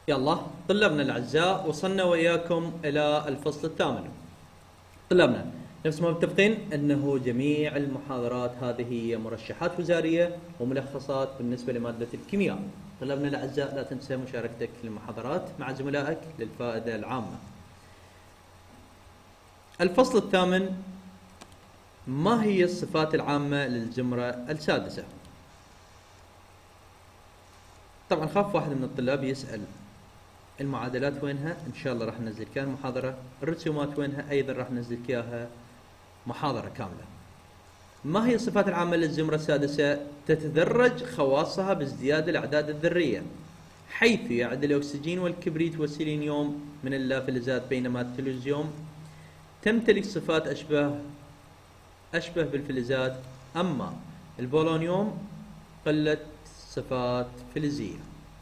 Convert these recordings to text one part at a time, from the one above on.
يلا طلابنا الأعزاء، وصلنا وإياكم إلى الفصل الثامن. طلابنا نفس ما متفقين أنه جميع المحاضرات هذه هي مرشحات وزارية وملخصات بالنسبة لمادة الكيمياء. طلابنا الأعزاء لا تنسى مشاركتك في المحاضرات مع زملائك للفائدة العامة. الفصل الثامن: ما هي الصفات العامة للزمرة السادسة؟ طبعا خاف واحد من الطلاب يسأل المعادلات وينها؟ ان شاء الله راح ننزل لك محاضرة. الرسومات وينها؟ ايضا راح ننزل لك اياها محاضرة كاملة. ما هي الصفات العامة للزمرة السادسة؟ تتدرج خواصها بازدياد الاعداد الذرية، حيث يعد الاكسجين والكبريت والسيلينيوم من اللافلزات، بينما التلوزيوم تمتلك صفات اشبه بالفلزات، اما البولونيوم قلة صفات فلزية.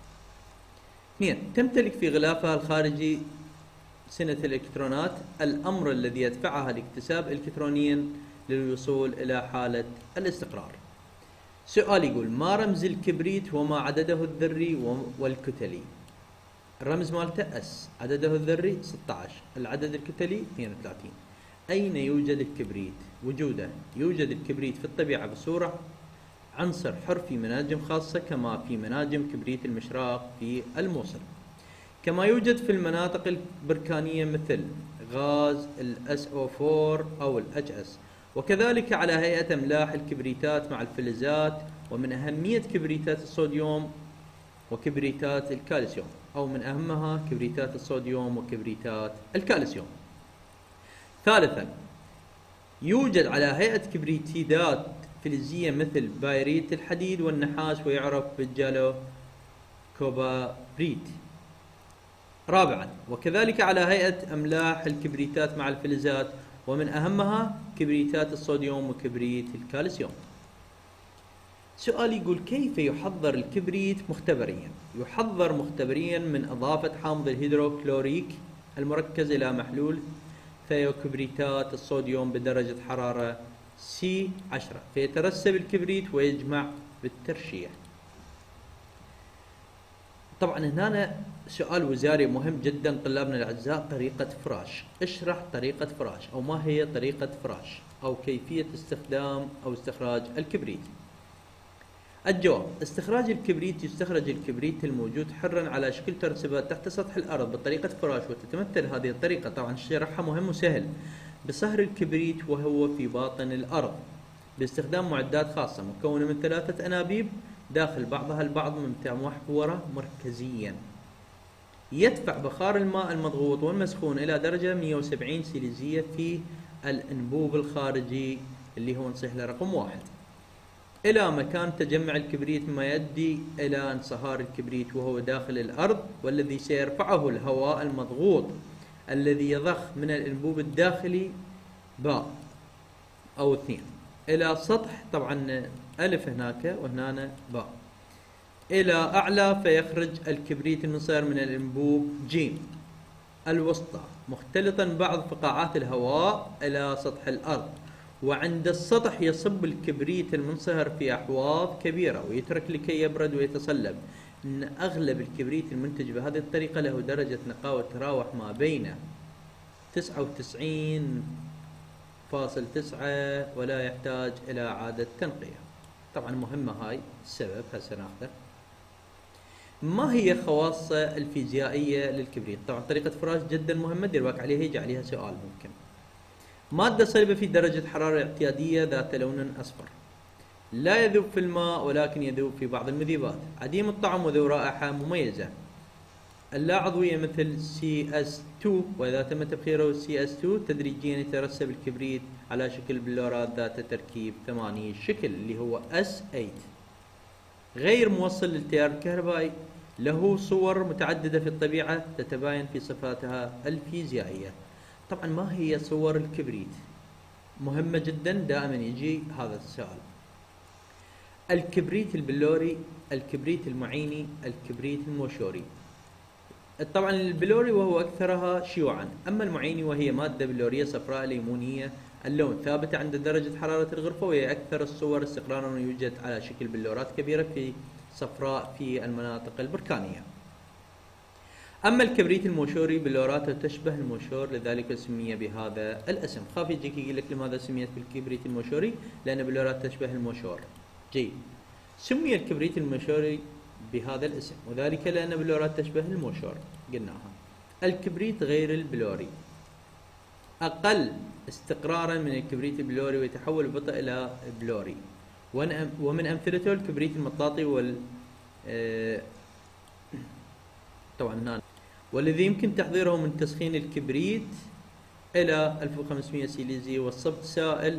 2. تمتلك في غلافها الخارجي سنة الإلكترونات، الأمر الذي يدفعها لاكتساب إلكترونيا للوصول إلى حالة الاستقرار. سؤال يقول: ما رمز الكبريت وما عدده الذري والكتلي؟ الرمز مالته اس، عدده الذري 16، العدد الكتلي 32. أين يوجد الكبريت؟ وجوده: يوجد الكبريت في الطبيعة بصورة عنصر حر في مناجم خاصة، كما في مناجم كبريت المشراق في الموصل، كما يوجد في المناطق البركانية مثل غاز ال SO4 أو ال HS، وكذلك على هيئة أملاح الكبريتات مع الفلزات. ومن أهمية كبريتات الصوديوم وكبريتات الكالسيوم، أو من أهمها كبريتات الصوديوم وكبريتات الكالسيوم. ثالثا، يوجد على هيئة كبريتيدات فلزية مثل بايريت الحديد والنحاس، ويعرف بالجالو كوبابريت. رابعا، وكذلك على هيئة أملاح الكبريتات مع الفلزات، ومن أهمها كبريتات الصوديوم وكبريت الكالسيوم. سؤال يقول: كيف يحضر الكبريت مختبريا؟ يحضر مختبريا من إضافة حامض الهيدروكلوريك المركز إلى محلول ثيوكبريتات الصوديوم بدرجة حرارة C10، فيترسب الكبريت ويجمع بالترشيح. طبعا هنا سؤال وزاري مهم جدا طلابنا الاعزاء: طريقة فراش. اشرح طريقة فراش، او ما هي طريقة فراش، او كيفية استخدام او استخراج الكبريت. الجواب: استخراج الكبريت: يستخرج الكبريت الموجود حرا على شكل ترسبات تحت سطح الارض بطريقة فراش، وتتمثل هذه الطريقة، طبعا شرحها مهم وسهل، بصهر الكبريت وهو في باطن الارض باستخدام معدات خاصة مكونة من 3 أنابيب داخل بعضها البعض متمحورة مركزيا. يدفع بخار الماء المضغوط والمسخون إلى درجة 170 سيليزية في الأنبوب الخارجي اللي هو نصيح له رقم 1 إلى مكان تجمع الكبريت، مما يؤدي إلى انصهار الكبريت وهو داخل الأرض، والذي سيرفعه الهواء المضغوط الذي يضخ من الأنبوب الداخلي باء أو 2 إلى سطح، طبعا ألف هناك وهنا باء، إلى أعلى، فيخرج الكبريت المنصهر من الأنبوب جيم الوسطى مختلطا بعض فقاعات الهواء إلى سطح الأرض، وعند السطح يصب الكبريت المنصهر في أحواض كبيرة ويترك لكي يبرد ويتصلب. إن أغلب الكبريت المنتج بهذه الطريقة له درجة نقاوة تراوح ما بين 99.9 ولا يحتاج إلى إعادة تنقية. طبعا مهمة هاي السبب هسه ناخذه. ما هي خواص الفيزيائية للكبريت؟ طبعا طريقة فراش جدا مهمة، دير بالك عليها، يجي عليها سؤال ممكن. مادة صلبة في درجة حرارة اعتيادية ذات لون أصفر، لا يذوب في الماء ولكن يذوب في بعض المذيبات، عديم الطعم وذو رائحة مميزة، اللا عضوية مثل CS2، وإذا تم تبخيره CS2 تدريجيا يترسب الكبريت على شكل بلورات ذات تركيب 8 شكل اللي هو S8، غير موصل للتيار الكهربائي، له صور متعددة في الطبيعة تتباين في صفاتها الفيزيائية. طبعا ما هي صور الكبريت؟ مهمة جدا، دائما يجي هذا السؤال. الكبريت البلوري، الكبريت المعيني، الكبريت الموشوري. طبعا البلوري وهو أكثرها شيوعا، أما المعيني وهي مادة بلورية صفراء ليمونية اللون، ثابتة عند درجة حرارة الغرفة، وهي أكثر الصور استقرارا، ويوجد على شكل بلورات كبيرة في صفراء في المناطق البركانية. أما الكبريت الموشوري بلوراته تشبه الموشور لذلك سمي بهذا الاسم. خاف يجيك يقول لك لماذا سميت بالكبريت الموشوري؟ لأن بلوراته تشبه الموشور. جيد. سمي الكبريت الموشوري بهذا الاسم وذلك لأن بلوراته تشبه الموشور قلناها. الكبريت غير البلوري أقل استقرارا من الكبريت البلوري ويتحول ببطء إلى بلوري، ومن أمثلته الكبريت المطاطي طبعا هنا والذي يمكن تحضيره من تسخين الكبريت إلى 1500 سيليزي وصبت سائل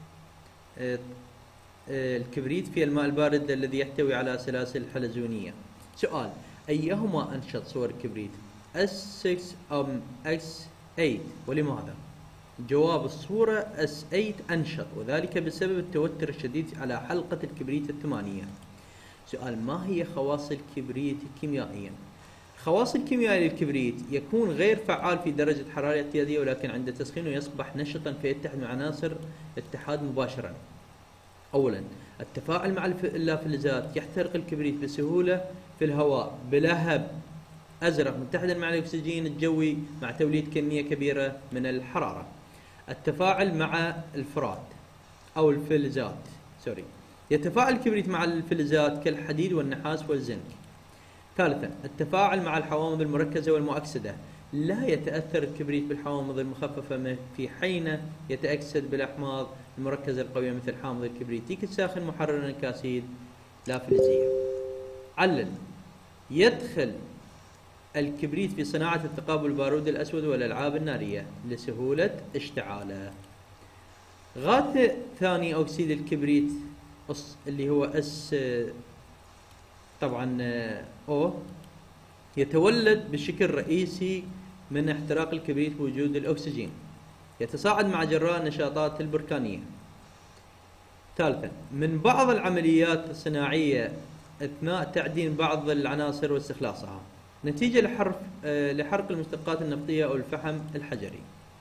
الكبريت في الماء البارد الذي يحتوي على سلاسل حلزونية. سؤال: أيهما أنشط صور الكبريت، S6 أم X8 ولماذا؟ جواب: الصورة S8 أنشط وذلك بسبب التوتر الشديد على حلقة الكبريت الثمانية. سؤال: ما هي خواص الكبريت كيميائيا؟ خواص الكيميائية للكبريت: يكون غير فعال في درجة حرارة اعتيادية ولكن عند تسخينه يصبح نشطا فيتحد مع عناصر اتحاد مباشرا. أولا، التفاعل مع اللافلزات: يحترق الكبريت بسهولة في الهواء بلهب أزرق متحدا مع الأكسجين الجوي مع توليد كمية كبيرة من الحرارة. التفاعل مع الفرات أو الفلزات يتفاعل الكبريت مع الفلزات كالحديد والنحاس والزنك. ثالثا، التفاعل مع الحوامض المركزة والمؤكسدة: لا يتأثر الكبريت بالحوامض المخففة في حين يتأكسد بالأحماض المركزة القوية مثل حامض الكبريتيك الساخن محررا الكاسيد لا فلزية. علل: يدخل الكبريت في صناعة الثقاب البارود الأسود والألعاب النارية لسهولة اشتعاله. غاز ثاني أكسيد الكبريت اللي هو S طبعا O يتولد بشكل رئيسي من احتراق الكبريت بوجود الأكسجين، يتصاعد مع جراء النشاطات البركانية. ثالثا، من بعض العمليات الصناعية أثناء تعدين بعض العناصر واستخلاصها نتيجة لحرق المشتقات النفطية أو الفحم الحجري.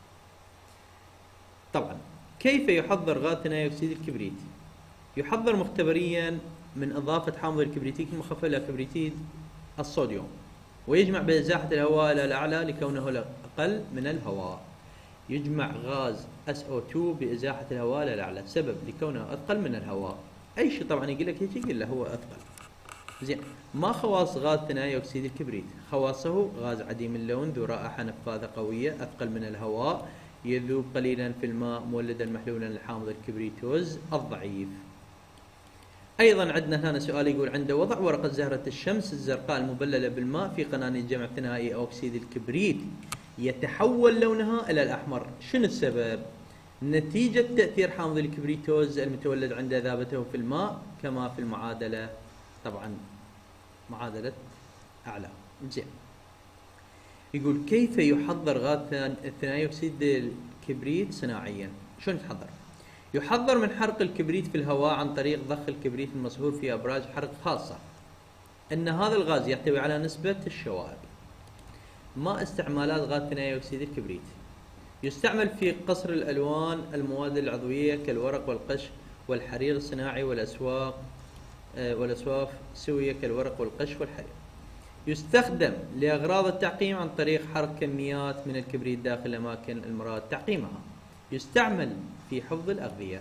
طبعا كيف يحضر غاز ثاني أكسيد الكبريت؟ يحضر مختبريا من إضافة حامض الكبريتيك المخفف إلى كبريتيد الصوديوم ويجمع بإزاحة الهواء إلى الأعلى لكونه أقل من الهواء. يجمع غاز SO2 بإزاحة الهواء إلى الأعلى، سبب لكونه أثقل من الهواء. أي شيء طبعا يقول لك هيك يقول له هو أثقل. زين، ما خواص غاز ثاني أكسيد الكبريت؟ خواصه: غاز عديم اللون ذو رائحة نفاذة قوية أثقل من الهواء يذوب قليلا في الماء مولدا محلولا لحامض الكبريتوز الضعيف. أيضا عندنا هنا سؤال يقول: عند وضع ورقة زهرة الشمس الزرقاء المبللة بالماء في قناني جمع ثنائي أكسيد الكبريت يتحول لونها إلى الأحمر، شنو السبب؟ نتيجة تأثير حامض الكبريتوز المتولد عند ذابته في الماء كما في المعادلة، طبعا معادلة أعلى. زين، يقول: كيف يحضر غاز ثاني أكسيد الكبريت صناعيا؟ شلون يتحضر؟ يحضر من حرق الكبريت في الهواء عن طريق ضخ الكبريت المصهور في أبراج حرق خاصة. أن هذا الغاز يحتوي على نسبة الشوائب. ما استعمالات غاز ثاني أكسيد الكبريت؟ يستعمل في قصر الألوان، المواد العضوية كالورق والقش والحرير الصناعي والأسواف السوية كالورق والقش والحرير. يستخدم لأغراض التعقيم عن طريق حرق كميات من الكبريت داخل الأماكن المراد تعقيمها. يستعمل في حفظ الأغذية.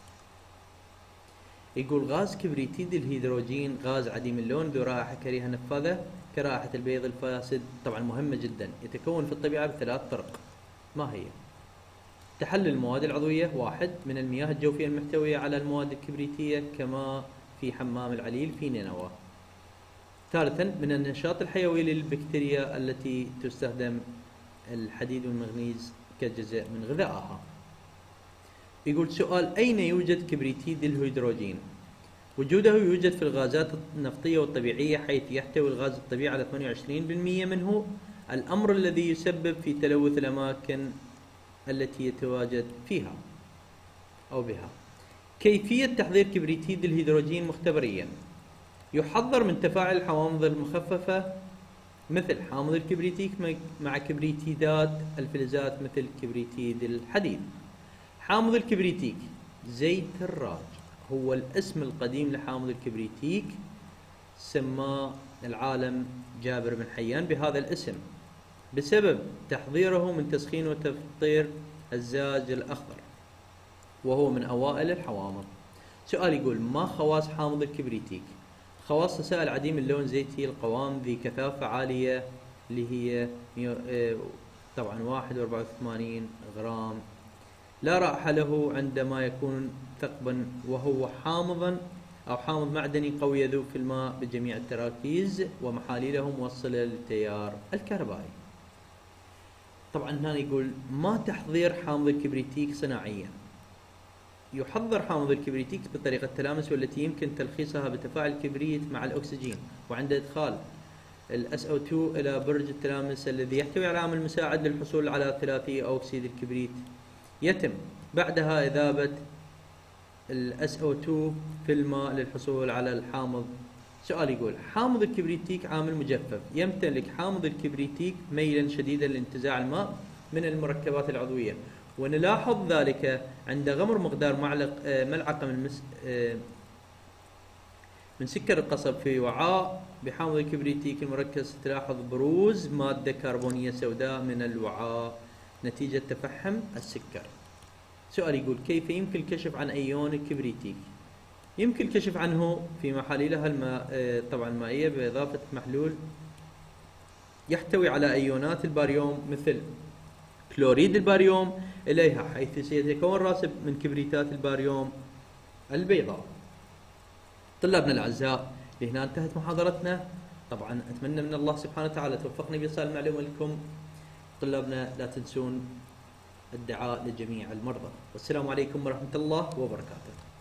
يقول: غاز كبريتيد الهيدروجين غاز عديم اللون ذو رائحة كريهة نفاذة كرائحة البيض الفاسد، طبعا مهمة جدا. يتكون في الطبيعة بثلاث طرق. ما هي؟ تحلل المواد العضوية: 1 من المياه الجوفية المحتوية على المواد الكبريتية كما في حمام العليل في نينوى. ثالثا، من النشاط الحيوي للبكتيريا التي تستخدم الحديد والمغنيز كجزء من غذائها. يقول سؤال: أين يوجد كبريتيد الهيدروجين؟ وجوده يوجد في الغازات النفطية والطبيعية حيث يحتوي الغاز الطبيعي على 28% منه، الأمر الذي يسبب في تلوث الأماكن التي يتواجد فيها أو بها. كيفية تحضير كبريتيد الهيدروجين مختبريا: يحضر من تفاعل الحوامض المخففة مثل حامض الكبريتيك مع كبريتيدات الفلزات مثل كبريتيد الحديد. حامض الكبريتيك زيت الراج هو الاسم القديم لحامض الكبريتيك، سماه العالم جابر بن حيان بهذا الاسم بسبب تحضيره من تسخين وتفطير الزاج الأخضر، وهو من أوائل الحوامض. سؤال يقول: ما خواص حامض الكبريتيك؟ خواص سائل عديم اللون، زيتي القوام، ذي كثافة عالية، اللي هي طبعا 1.84 غرام. لا رائحة له عندما يكون ثقبا، وهو حامضا أو حامض معدني قوي يذوب في الماء بجميع التراكيز ومحاليله موصلة للتيار الكهربائي. طبعا هنا يقول: ما تحضير حامض الكبريتيك صناعيا؟ يحضر حامض الكبريتيك بطريقة تلامس، والتي يمكن تلخيصها بتفاعل الكبريت مع الأكسجين، وعند إدخال ال SO2 إلى برج التلامس الذي يحتوي على عامل مساعد للحصول على ثلاثي أو أكسيد الكبريت، يتم بعدها إذابة ال SO2 في الماء للحصول على الحامض. سؤال يقول: حامض الكبريتيك عامل مجفف، يمتلك حامض الكبريتيك ميلا شديدا لانتزاع الماء من المركبات العضوية، ونلاحظ ذلك عند غمر مقدار ملعقة من سكر القصب في وعاء بحامض الكبريتيك المركز، تلاحظ بروز مادة كربونية سوداء من الوعاء نتيجة تفحم السكر. سؤال يقول: كيف يمكن الكشف عن أيون الكبريتيك؟ يمكن الكشف عنه في محاليلها طبعا المائية بإضافة محلول يحتوي على أيونات الباريوم مثل كلوريد الباريوم إليها، حيث سيتكون راسب من كبريتات الباريوم البيضاء. طلابنا الأعزاء، لهنا انتهت محاضرتنا. طبعا أتمنى من الله سبحانه وتعالى توفقني بإيصال المعلومة لكم. طلابنا لا تنسون الدعاء لجميع المرضى، والسلام عليكم ورحمة الله وبركاته.